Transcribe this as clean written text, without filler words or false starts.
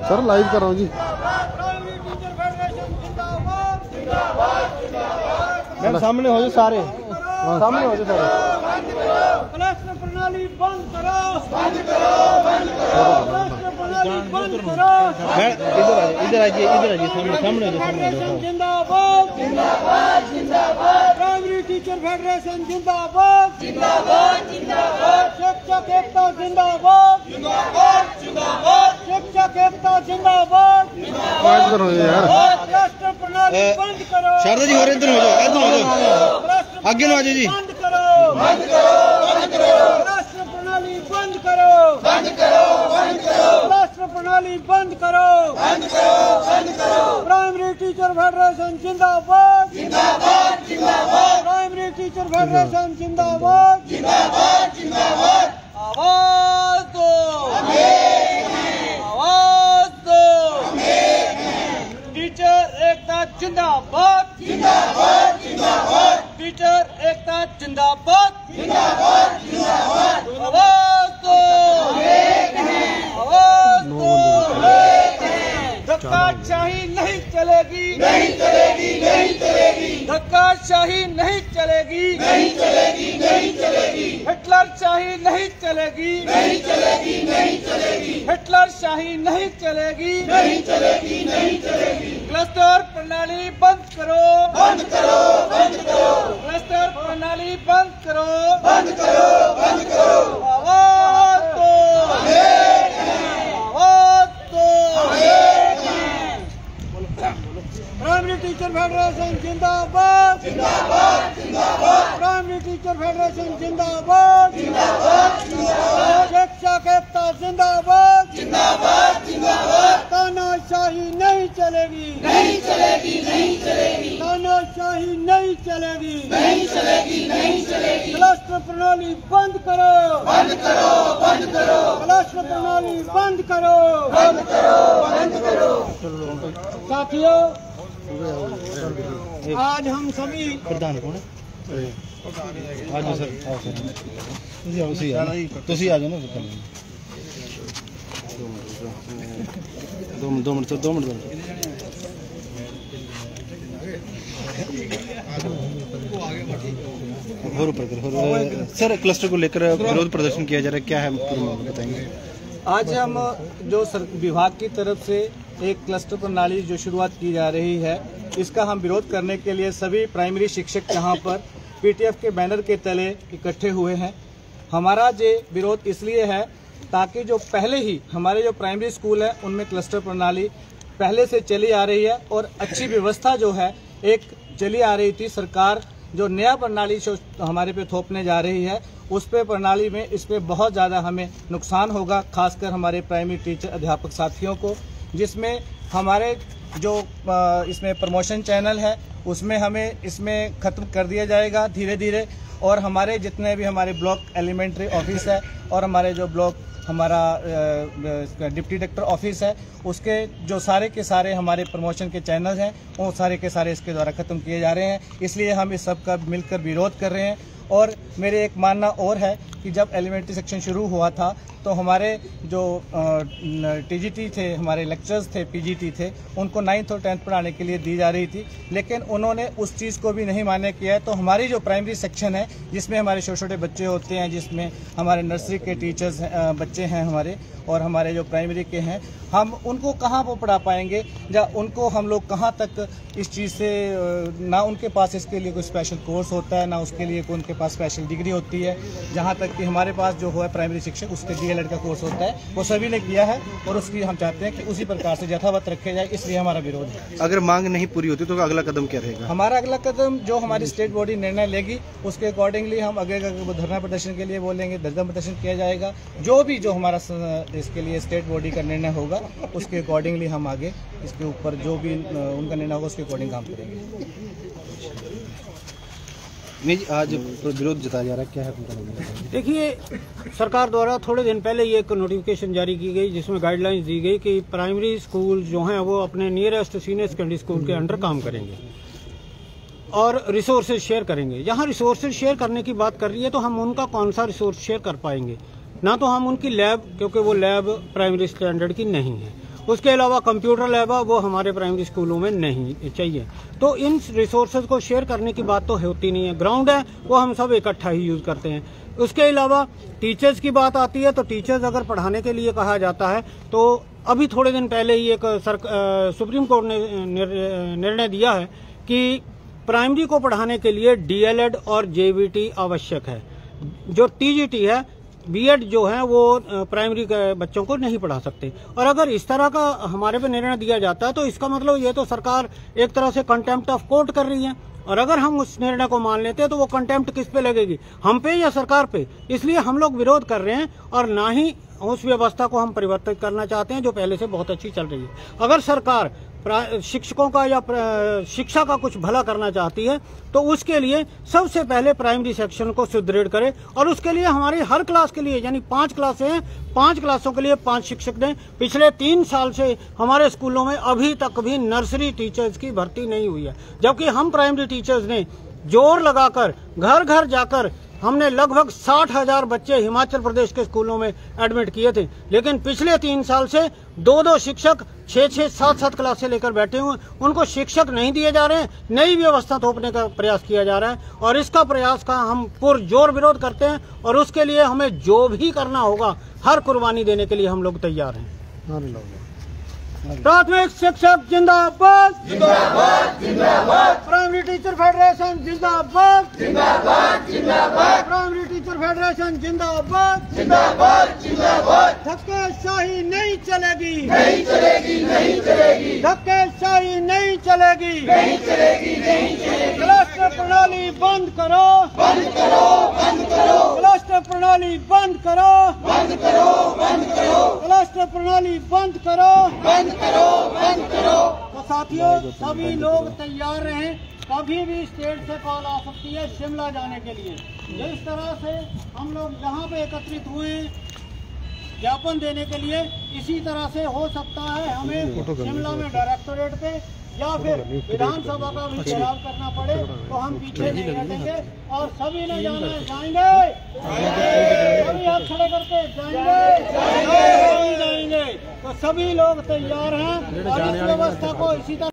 Sir live कर रहा हूँ जी। मैम सामने हो जाओ सारे, सामने हो जाओ सारे। क्लस्टर प्रणाली बंद करो, क्लस्टर प्रणाली बंद करो। इधर आइए सामने सामने फेडरेशन जिंदाबाद, जिंदाबाद जिंदाबाद। प्राइमरी टीचर फेडरेशन जिंदाबाद, जिंदाबाद जिंदाबाद। शिक्षक एकता जिंदाबाद, जिंदाबाद जिंदाबाद। शिक्षक एकता जिंदाबाद, लाइव कर रहा हूँ यार। क्लस्टर प्रणाली बंद करो। शारदा जी हो रहे, इधर हो जाओ, इधर हो जाओ, आगे ना आ जाओ जी। बंद करो, बंद करो, बंद करो। क्लस्टर प्रणाली बंद करो, बंद करो, बंद करो। क्लस्टर प्रणाली बंद करो, बंद करो, बंद करो। प्राइमरी टीचर फेडरेशन जिंदाबाद, जिंदाबाद जिंदाबाद। प्राइमरी टीचर फेडरेशन जिंदाबाद, जिंदाबाद जिंदाबाद। आवाज दो, आवाज दो। टीचर एकता जिंदाबाद, जिंदाबाद जिंदाबाद। टीचर एकता जिंदाबाद, जिंदाबाद जिंदाबाद। आवाज दो, आवाज दो। धक्काशाही नहीं चलेगी, नहीं चलेगी, नहीं चलेगी। धक्काशाही नहीं चलेगी, नहीं चलेगी, नहीं चलेगी। हिटलरशाही नहीं चलेगी, नहीं चलेगी, नहीं चलेगी। हिटलरशाही नहीं चलेगी, नहीं चलेगी, नहीं चलेगी। क्लस्टर प्रणाली बंद करो, बंद करो, बंद करो। क्लस्टर प्रणाली बंद करो, बंद करो, बंद करो। आवाज दो, आवाज दो। प्राइमरी टीचर फेडरेशन जिंदाबाद, जिंदाबाद जिंदाबाद। प्राइमरी टीचर फेडरेशन जिंदाबाद, जिंदाबाद जिंदाबाद। शिक्षक एकता जिंदाबाद, जिंदाबाद जिंदाबाद। तानाशाही नहीं चलेगी, नहीं चलेगी, नहीं चलेगी। तानाशाही नहीं चलेगी, नहीं चलेगी, नहीं चलेगी। क्लस्टर प्रणाली बंद करो, बंद करो, बंद करो। क्लस्टर प्रणाली बंद करो, बंद करो, बंद करो। साथियों, आज हम सभी प्रधान कौन है? आज सर आओ सर, तुसी आ जाओ ना। 2 मिनट और ऊपर करो सर। क्लस्टर को लेकर विरोध प्रदर्शन किया जा रहा है, क्या है बताएंगे? आज हम जो विभाग की तरफ से एक क्लस्टर प्रणाली जो शुरुआत की जा रही है, इसका हम विरोध करने के लिए सभी प्राइमरी शिक्षक यहाँ पर पीटीएफ के बैनर के तले इकट्ठे हुए हैं। हमारा ये विरोध इसलिए है ताकि जो पहले ही हमारे जो प्राइमरी स्कूल है उनमें क्लस्टर प्रणाली पहले से चली आ रही है और अच्छी व्यवस्था जो है एक चली आ रही थी। सरकार जो नया प्रणाली जो हमारे पे थोपने जा रही है उस पे प्रणाली में इस पे बहुत ज़्यादा हमें नुकसान होगा, खासकर हमारे प्राइमरी टीचर अध्यापक साथियों को, जिसमें हमारे जो इसमें प्रमोशन चैनल है उसमें हमें इसमें ख़त्म कर दिया जाएगा धीरे धीरे। और हमारे जितने भी हमारे ब्लॉक एलिमेंट्री ऑफिस है और हमारे जो ब्लॉक हमारा डिप्टी डायरेक्टर ऑफिस है उसके जो सारे के सारे हमारे प्रमोशन के चैनल हैं वो सारे के सारे इसके द्वारा ख़त्म किए जा रहे हैं। इसलिए हम इस सब का मिलकर विरोध कर रहे हैं। और मेरे एक मानना और है कि जब एलिमेंट्री सेक्शन शुरू हुआ था तो हमारे जो टीजीटी थे, हमारे लेक्चर्स थे, पीजीटी थे, उनको 9th और 10th पढ़ाने के लिए दी जा रही थी, लेकिन उन्होंने उस चीज़ को भी नहीं मान्य किया है। तो हमारी जो प्राइमरी सेक्शन है जिसमें हमारे छोटे छोटे बच्चे होते हैं, जिसमें हमारे नर्सरी के टीचर्स बच्चे हैं हमारे और हमारे जो प्राइमरी के हैं, हम उनको कहाँ पर पढ़ा पाएंगे या उनको हम लोग कहाँ तक इस चीज़ से, ना उनके पास इसके लिए कोई स्पेशल कोर्स होता है, ना उसके लिए कोई उनके पास स्पेशल डिग्री होती है। जहाँ तक कि हमारे पास जो है प्राइमरी शिक्षक उसके डीएलएड का कोर्स होता है, वो सभी ने किया है और उसकी हम चाहते हैं कि उसी प्रकार से यथावत रखे जाए, इसलिए हमारा विरोध है। अगर मांग नहीं पूरी होती तो अगला कदम क्या रहेगा? हमारा अगला कदम जो हमारी स्टेट बॉडी निर्णय लेगी उसके अकॉर्डिंगली हम आगे धरना प्रदर्शन के लिए बोलेंगे, धरना प्रदर्शन किया जाएगा। जो हमारा इसके लिए स्टेट बॉडी का निर्णय होगा उसके अकॉर्डिंगली हम आगे इसके ऊपर जो भी उनका निर्णय होगा उसके अकॉर्डिंग काम करेंगे। नहीं, आज विरोध जताया जा रहा है, क्या है? देखिए, सरकार द्वारा थोड़े दिन पहले ये एक नोटिफिकेशन जारी की गई जिसमें गाइडलाइंस दी गई कि प्राइमरी स्कूल जो हैं वो अपने नियरेस्ट सीनियर सेकेंडरी स्कूल के अंडर काम करेंगे और रिसोर्सेज शेयर करेंगे। यहाँ रिसोर्सेज शेयर करने की बात कर रही है तो हम उनका कौन सा रिसोर्स शेयर कर पाएंगे? ना तो हम उनकी लैब, क्योंकि वो लैब प्राइमरी स्टैंडर्ड की नहीं है, उसके अलावा कंप्यूटर लैब है, वो हमारे प्राइमरी स्कूलों में नहीं चाहिए। तो इन रिसोर्सेज को शेयर करने की बात तो होती नहीं है। ग्राउंड है वो हम सब इकट्ठा ही यूज करते हैं। उसके अलावा टीचर्स की बात आती है तो टीचर्स अगर पढ़ाने के लिए कहा जाता है तो अभी थोड़े दिन पहले ही एक सुप्रीम कोर्ट ने निर्णय दिया है कि प्राइमरी को पढ़ाने के लिए डीएलएड और जेवीटी आवश्यक है। जो टीजीटी है, बीएड जो है वो प्राइमरी के बच्चों को नहीं पढ़ा सकते। और अगर इस तरह का हमारे पे निर्णय दिया जाता है तो इसका मतलब ये तो सरकार एक तरह से कंटेम्प्ट ऑफ कोर्ट कर रही है। और अगर हम उस निर्णय को मान लेते हैं तो वो कंटेम्प्ट किस पे लगेगी, हम पे या सरकार पे। इसलिए हम लोग विरोध कर रहे हैं और ना ही उस व्यवस्था को हम परिवर्तित करना चाहते हैं जो पहले से बहुत अच्छी चल रही है। अगर सरकार शिक्षकों का या शिक्षा का कुछ भला करना चाहती है तो उसके लिए सबसे पहले प्राइमरी सेक्शन को सुदृढ़ करे और उसके लिए हमारी हर क्लास के लिए, यानी 5 क्लासें हैं, 5 क्लासों के लिए 5 शिक्षक दें। पिछले 3 साल से हमारे स्कूलों में अभी तक भी नर्सरी टीचर्स की भर्ती नहीं हुई है, जबकि हम प्राइमरी टीचर्स ने जोर लगाकर घर घर जाकर हमने लगभग 60,000 बच्चे हिमाचल प्रदेश के स्कूलों में एडमिट किए थे। लेकिन पिछले 3 साल से 2-2 शिक्षक 6-6, 7-7 क्लासें लेकर बैठे हुए, उनको शिक्षक नहीं दिए जा रहे हैं। नई व्यवस्था थोपने का प्रयास किया जा रहा है और इसका प्रयास का हम पुरजोर विरोध करते हैं और उसके लिए हमें जो भी करना होगा, हर कुर्बानी देने के लिए हम लोग तैयार हैं। प्राथमिक शिक्षक जिंदाबाद, जिंदाबाद, जिंदाबाद। प्राइमरी टीचर फेडरेशन जिंदाबाद, जिंदाबाद, जिंदाबाद। प्राइमरी टीचर फेडरेशन जिंदाबाद, जिंदाबाद, जिंदाबाद। धक्केशाही नहीं चलेगी, नहीं चलेगी, नहीं चलेगी। धक्केशाही नहीं चलेगी, नहीं चलेगी, नहीं चलेगी। क्लस्टर प्रणाली बंद करो, बंद करो, बंद करो। क्लस्टर प्रणाली बंद करो, बंद करो, बंद करो। क्लस्टर प्रणाली बंद करो, बंद करो, बंद करो। तो साथियों, सभी लोग तैयार रहें, कभी भी स्टेट से कॉल आ सकती है शिमला जाने के लिए। जिस तरह से हम लोग यहाँ पे एकत्रित हुए ज्ञापन देने के लिए, इसी तरह से हो सकता है हमें शिमला में डायरेक्टोरेट पे या फिर विधानसभा का भी घेराव करना पड़े, तो हम पीछे नहीं हटेंगे और सभी ने जाना है, जाएंगे, सभी हाथ खड़े करके जाएंगे, जाएंगे। तो सभी लोग तैयार हैं और इस व्यवस्था को इसी तरह